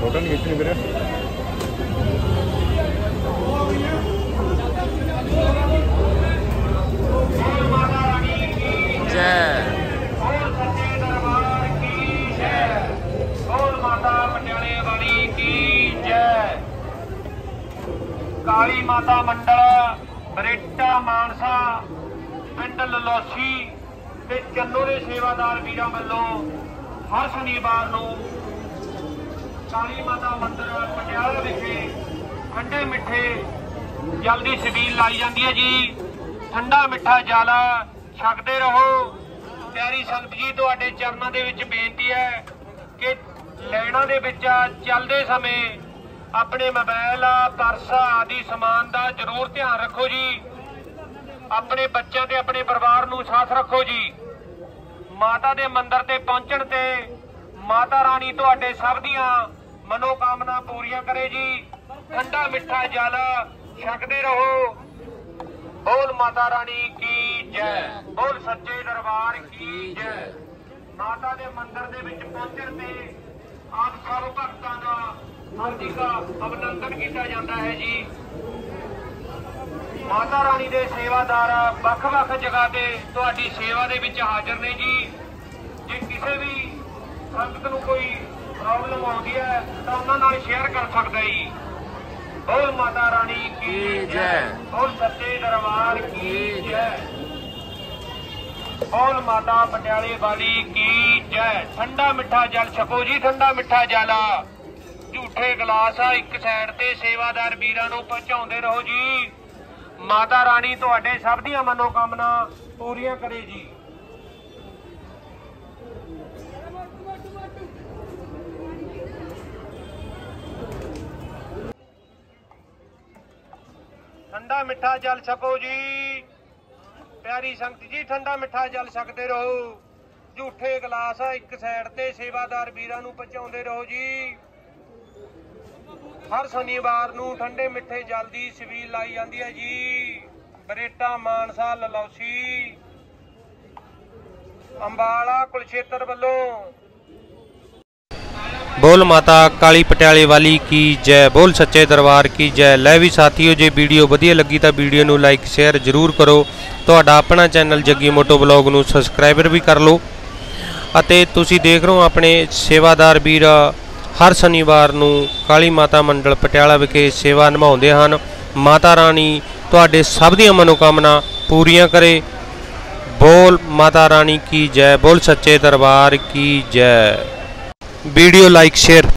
Photo नहीं खींचनी मेरे। जय काली माता मंडल बरेटा मानसा पिंड ललौसी ते चन्नू के सेवादार वीरां वल्लों हर शनिवार नूं काली माता मंदिर पटियाला विखे ठंडे मिठे जल की छबील लाई जाती है जी। ठंडा मिठा जल छकते रहो। प्यारी संगत जी तुहाडे चरणों दे विच बेनती है कि लाइनां दे विच चलदे समय अपने मोबाइल पर्स आदि समान का जरूर ध्यान रखो जी। अपने बच्चों ते अपने परिवार नूं साथ रखो जी। माता दे मंदिर ते पहुंचण ते माता रानी तुहाडे सब दियां मनोकामना पूरियां करे जी। ठंडा मिठा जल छकते रहो। बोल माता रानी की जय। बोल सच्चे दरबार की जय। माता दे मंदिर दे विच पहुंचण ते आप सब भक्तां दा हार्दिक अभिनंदन किया जाता है जी। माता रानी दे सेवादार वख-वख जगह ते तुहाडी सेवा दे विच हाजिर ने जी। जे किसी भी संगत नूं कोई प्रॉब्लम आउंदी है तो उन्हां नाल शेयर कर सकदा है जी। बोल माता रानी की जय। बोल सच्चे दरबार की जय। बोल माता पटियाले वाली की जय। ठंडा मिठा जल छको जी। ठंडा मिठा जल झूठे गिलास एक साइड ते सेवादार वीरां नूं पहुंचाउंदे रहो जी। माता रानी तुहाडे सब दियां मनोकामना पूरियां करे जी। ठंडा मिठा जल छको जी। प्यारी संगत जी ठंडा मिठा जल छकते रहो। झूठे गिलास एक साइड ते सेवादार वीरां नूं पहुंचाउंदे रहो जी। हर शनिवार नूं ठंडे मिठे जल की छबील लाई जाती है जी। बरेटा मानसा ललौसी अंबाला कुलक्षेत्र वल्लों। बोल माता काली पटियाले वाली की जय। बोल सच्चे दरबार की जय। लै भी साथियों जे वीडियो वधिया लगी तो वीडियो नूं लाइक शेयर जरूर करो। तुहाडा अपना चैनल जग्गी मोटो ब्लॉग नूं सबसक्राइबर भी कर लो। अते तुसीं देख रहे हो अपने सेवादार वीर हर शनिवार नूं काली माता मंडल पटियाला विखे सेवा निभाउंदे हन। माता रानी तुहाडे सब दियां मनोकामना पूरियां करे। बोल माता रानी की जय। बोल सच्चे दरबार की जय। Video like share.